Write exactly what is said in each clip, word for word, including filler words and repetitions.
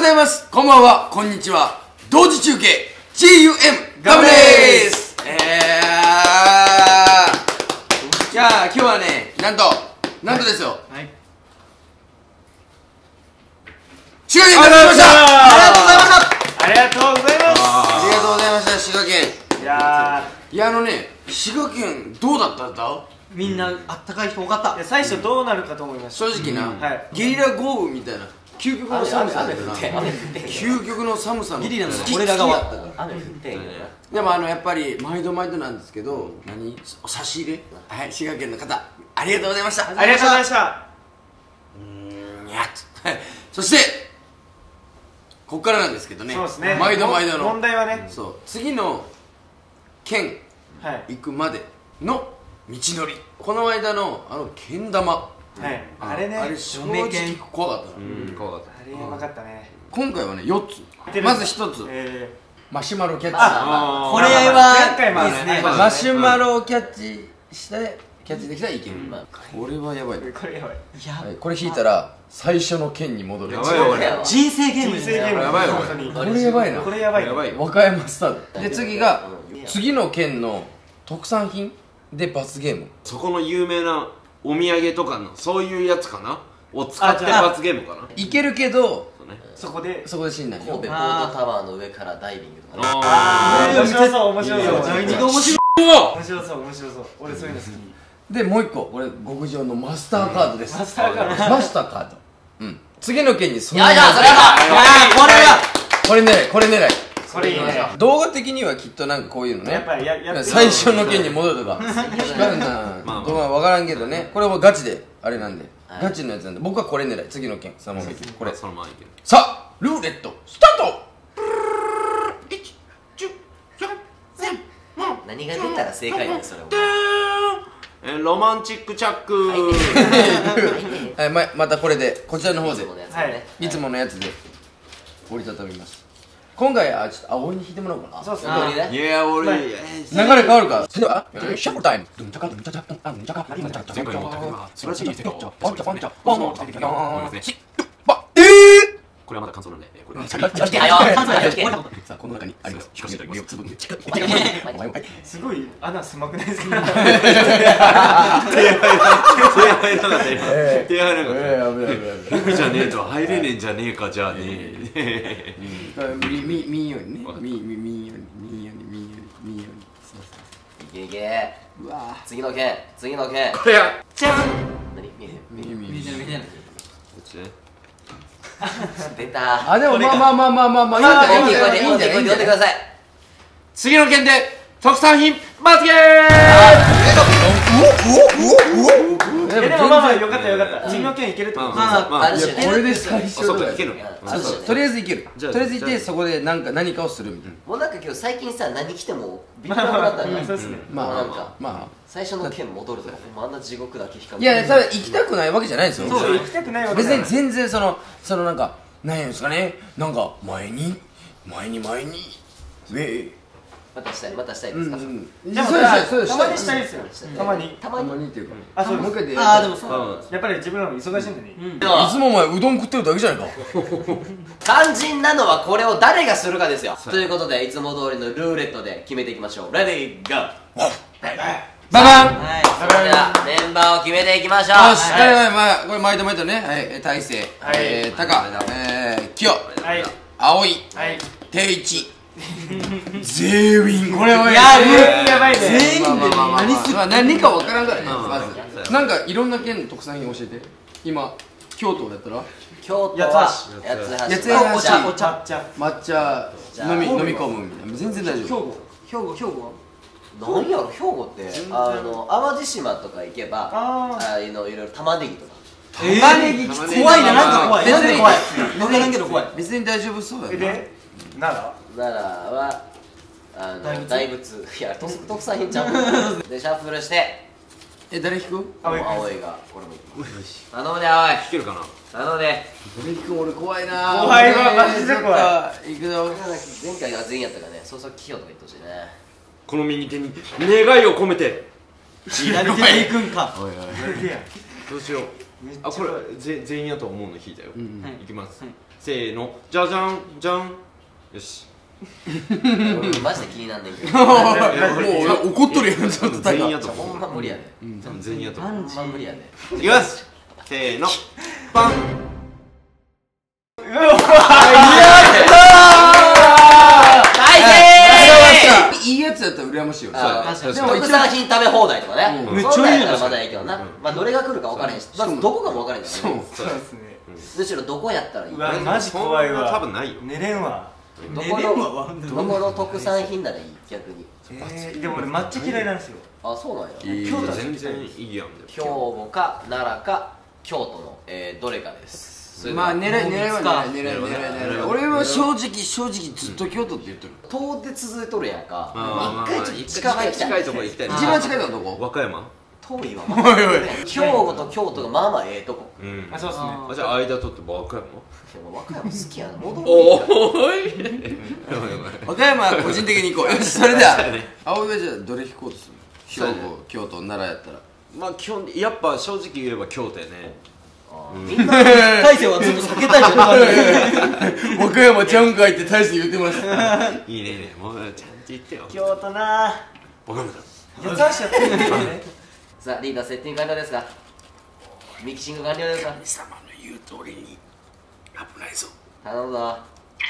ざいます。こんばんは、こんにちは。同時中継 ジーユーエム ガムでーす。えー、じゃあ今日はね、なんとなんとですよ、はい、滋賀県から来ました。 ありがとうございました。ありがとうございます。 ありがとうございました。滋賀県。 いやーいやあのね、滋賀県どうだったんだ。みんなあったかい人多かった。 いや最初どうなるかと思いました。 正直な、 はい、 ゲリラ豪雨みたいな究極の寒さだよな。究極の寒さのゲリラの俺ら側雨降ってんよ。でもあのやっぱり毎度毎度なんですけど、何お差し入れ、はい、滋賀県の方ありがとうございました。 ありがとうございました。 うーん、にゃっはい。そしてここからなんですけどね、 そうですね、 毎度毎度の問題はね、 そう次の県行くまでの道のり、この間のあのけん玉、 はい、あれね、 あれ正直怖かったな。うん、怖かった。 あれやばかったね。今回はねよっつ、まずひとつマシュマロキャッチ。 これはマシュマロをキャッチしてキャッチできたらいける。これはやばい。 これやばい。 これ引いたら最初の県に戻る。 やばいよこれ。人生ゲームですね。 やばいよこれ。これやばいな。 これやばい。 和歌山スタートで、次が次の県の特産品で罰ゲーム。 そこの有名なお土産とかのそういうやつかなを使って罰ゲームかな。 いけるけどそこでそこで死んない。 神戸ボードタワーの上からダイビングとかね。 ああ面白そう面白そう。面白そう面白そう面白そう。俺そういうの好き。 でもう一個、俺極上のマスターカードです。 マスターカード。 マスターカード。うん。次の県にその。いやいやそれは。 これは。これ狙いこれ狙い。 これいいね。 動画的にはきっとなんかこういうのね。 やっぱりやや最初の県に戻るとか。光るな。動画わからんけどね。これはガチであれなんで。ガチのやつなんで。僕はこれ狙い。次の県そのままいける。これ。さあルーレットスタート。 何が出たら正解なんですそれは。 えロマンチックチャック。 はい、ままたこれでこちらの方でいつものやつで折りたたみます。今回はちょっと青に引いてもらおうかな。 そうっすね。 いや俺流れ変わるから。それではシャッフルタイム。前回の素晴らしいですよ。これはまだ感想なんで、これはさあこの中にあります。引かせていただきます。 すごい穴狭くないですか。手入らなかった。手入らなかった。 僕じゃねえと入れねえんじゃねえかじゃねえ。 みみみようにね。みみみようにみようにみようにみように。 いけいけ。うわ。次の件次の件。 これや。 じゃん。何見え見え見え見え見え。 こっちね。 出た。 あでもまあまあまあまあまあまあいいんじゃないいいんじゃないいいんじゃない。 読んでください。 次の件で特産品罰ゲーム。でもまあまあよかったよかった。次の件いけるってこと。 まあこれで最初そうかいける。 とりあえずいける。とりあえずいてそこでなんか何かをするみたいな。 もうなんか今日最近さ何来てもビッグだったね。 そうですね。 まあなんかまあ最初の件戻るとかあんな地獄だけ光る。 いやただ行きたくないわけじゃないですよ。 そう行きたくないわけ。 別に全然そのそのなんか何やんですかね、なんか前に前に前にウェイまたしたいまたしたいですか。 じゃあたまにしたいですよ。たまにたまにっていうか、 あそうもう一回で。 あでもそうやっぱり自分らも忙しいんでね。 いつもお前うどん食ってるだけじゃないか。 肝心なのはこれを誰がするかですよ。ということでいつも通りのルーレットで決めていきましょう。レディーゴー。 ババン。 はい、それではメンバーを決めていきましょう。 よし、はい、これ毎度毎度ね、はい、大勢、えー、タカ、えー、キヨ、青井、定一、全員、これはやばいね。 全員で何する、何か分からんからね、まず。なんかいろんな県の特産品教えて。今、京都だったら京都は八つ八つ橋、お茶、 抹茶飲み飲み込むみたいな、全然大丈夫。 兵庫、兵庫、兵庫は何やろ、兵庫ってあの淡路島とか行けばああいうのいろいろ玉ねぎとか。 玉ねぎ怖いな、なんか怖い。 全然怖い。 分からんけど怖い。別に大丈夫そうだよ。 で奈良奈良はあの大仏。いや特産品ちゃう。でシャッフルしてえ誰引く？ 青いがこれもいく。頼むで青い。 引けるかな。 頼むで。 誰引く？俺怖いな。 怖いわマジで怖い。 行くぞ。 前回が全員やったからね、そうそう器用とか言ってほしいね。 この右手に願いを込めて左手で行くんか。 おいおいどうしよう。あ、これぜ全員やと思うの引いたよ。いきます。せーの、じゃじゃんじゃん。よし。 マジで気になんねんけど。 もう怒っとるやん。ちょっと全員やとほ思う。 んま無理やで。 多分全員やと思う。 ほんま無理やで。 いきます。せーの、パン。 いいやつやったら羨ましいよ。 でも特産品食べ放題とかね。そんなんやったらまだいいけどな。まあどれが来るか分からへんし、まずどこかも分からへんからね。 そうですね。 むしろどこやったらいい。 うわマジ怖いわ。 多分ないよ。 寝れんわ。 どこのどこの特産品ならいい逆に。 えー、でも俺抹茶嫌いなんですよ。 あ、そうなんや。 京都全然いいやん。 兵庫か奈良か京都のどれかです。 まあ狙い狙いは狙い狙い狙い狙い。俺は正直正直ずっと京都って言ってる。 遠出続いとるやんか。 一回近いとこ行きたい。 一番近いのはどこ？ 和歌山。 遠いわ。兵庫と京都がまあまあええとこ。 あ、そうですね。 じゃあ間取って和歌山。 和歌山好きやな。戻る。 おい。和歌山は個人的に行こう。よし、それでは青井はじゃあどれ引こうとする？兵庫、京都、奈良やったら。 まあ基本やっぱ正直言えば京都やね。 みんな大勢はずっと避けたいじゃん。 和歌山ちゃうんかいって大勢言ってました。 いいねいいね。もうちゃんと言ってよ。 京都なわかんない。 八つ橋やってるんですよね。 さあリーダーセッティング完了ですか？ミキシング完了ですか？ 神様の言う通りに危ないぞ。 頼むぞ。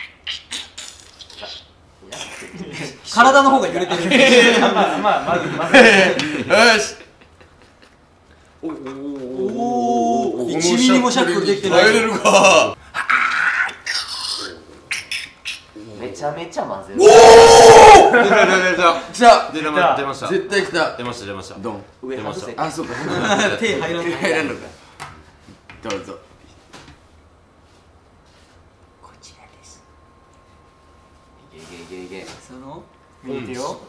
体の方が揺れてる。 まあまあまずまず。 よし。 おお。一ミリもシャッフルできてない。 耐えれるか。 めちゃめちゃ混ぜる。 おお。 出た出たじゃあ出た出ました。 絶対来た。 出ました出ました。 ドン。 上外せ。 あ、そうか。 手入らない。 入らんのか。どうぞ。こちらです。 いけいけいけいけ。 その見てよ。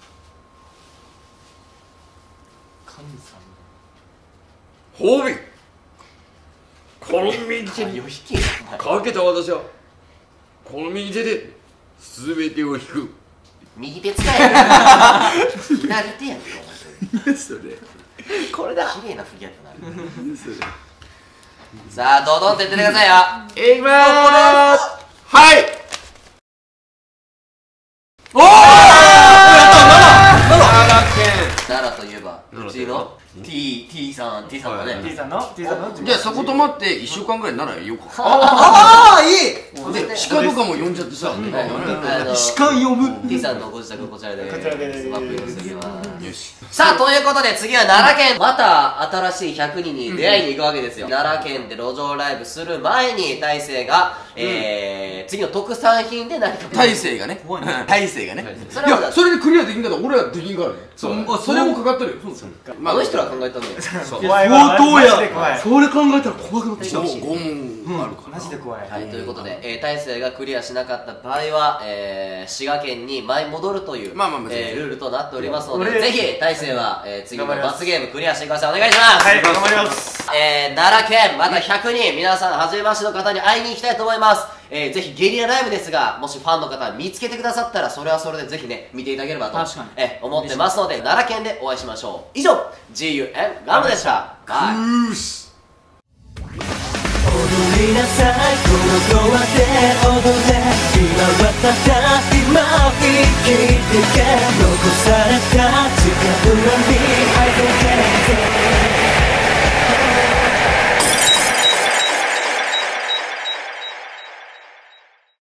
神様。 褒美。この右手によ引け。 かけた私はこの右手で全てを引く。 右手使え。左手やんけ。 それこれだ。綺麗なフィギュアってなる。さあドドンって言ってくださいよ。 いきまーす。はい。 おお。 奈良県。 奈良といえばうちの T T さん T さんがね。 T さんの T さんの。 じゃあそこ泊まっていっしゅうかんぐらい奈良へようか。 ああいい。 で鹿とかも呼んじゃってさ。 鹿呼ぶ。 T さんのご自宅こちらでこちらでマップにするわ。 よし。 さあということで次は奈良県。また新しいひゃくにんに出会いに行くわけですよ。奈良県で路上ライブする前に大勢がえ次の特産品で何か大勢がね。大勢がね。 それはいやそれでクリアできんかったら俺はできんからね。そうそれもかかってるよ。 あの人ら考えたんだよ。 怖いわ。 相当やマジで怖い。 それ考えたら怖くなってきた。 拷問あるからマジで怖い。 はい、ということで、えー、大勢がクリアしなかった場合は、えー、滋賀県に舞い戻るという、 まあまあまあえー、ルールとなっておりますので、 俺ぜひ大勢は、えー、次の罰ゲームクリアしてください。お願いします。 はい、頑張ります。 えー、奈良県またひゃくにん皆さん初めましての方に会いに行きたいと思います。えー、ぜひゲリラライブですが、もしファンの方見つけてくださったらそれはそれでぜひね見ていただければと、 確かにえー、思ってますので奈良県でお会いしましょう。以上 ジーユーエム ガムでした。バイ。 うーし。 踊りなさいこのドアで踊れ今はただ今生きてけ残された